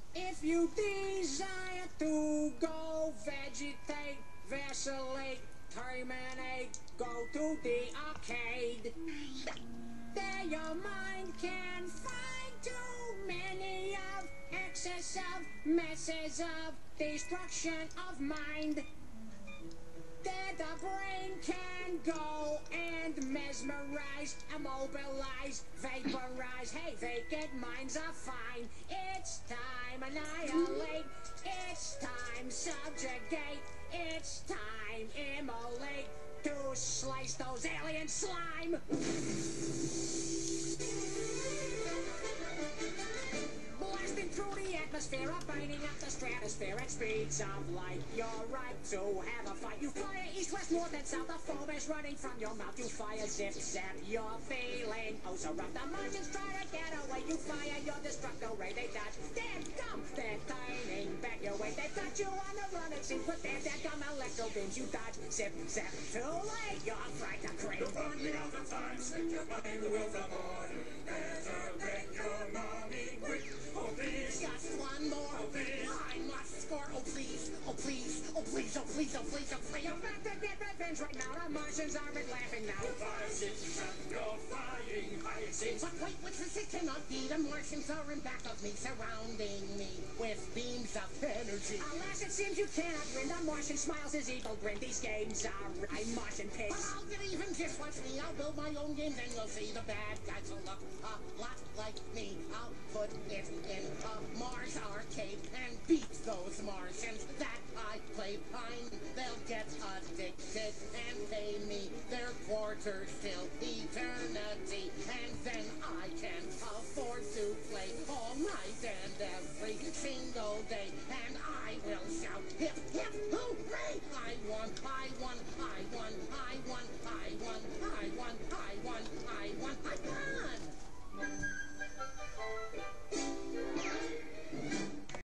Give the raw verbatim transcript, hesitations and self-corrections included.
If you desire to go vegetate, vacillate, terminate, go to the arcade. There your mind can find too many of excessive messes of destruction of mind. There the brain can go and mesmerize, immobilize, vaporize. Hey, vacant minds are fine. It's time annihilate. It's time subjugate. It's time immolate. To slice those alien slime. Blasting through the atmosphere, up binding up the stratosphere at speeds of light. You're right to have a fight. You fire east, west, north, and south. The foam is running from your mouth. You fire zip, zap. You're feeling oh so rough. The margins try to get away. You fire your destructo ray. They dodge. They're dumb. They're turning back your way. They've got you on the run. It seems, but they're that dumb electro beams. You dodge, zip, zap. Too late. You're fried to cream. You're burning out the time. Stick your mind with the morning. Better beg your mommy quick. Oh, please. Just one more. Oh, please. I must score. Oh, please. Oh, please. Oh, please. Oh, please. Oh, please. Oh, please. You're back to get revenge right now. The Martians aren't laughing now. You're fire six and you're flying high, it seems. But wait, what's this? It cannot be. The Martians are in back of me, surrounding me with beams of energy. Alas, it seems you cannot win. The Martian smiles his evil grin. These games are right, Martian pigs. But I'll get even. Just watch me. I'll build my own games, and you'll see the bad guys will look a lot like me. I'll put it in a Mars arcade and beat those Martians that I play fine. They'll get addicted and pay me their quarters till eternity, and then I can afford to play all night and every single day. And